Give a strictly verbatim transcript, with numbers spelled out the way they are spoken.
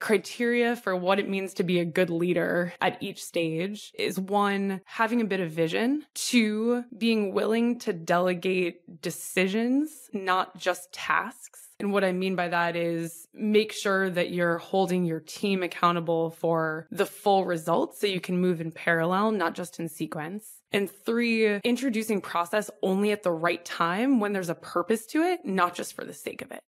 criteria for what it means to be a good leader at each stage is one, having a bit of vision, two, being willing to delegate decisions, not just tasks. And what I mean by that is make sure that you're holding your team accountable for the full results so you can move in parallel, not just in sequence. And three, introducing process only at the right time when there's a purpose to it, not just for the sake of it.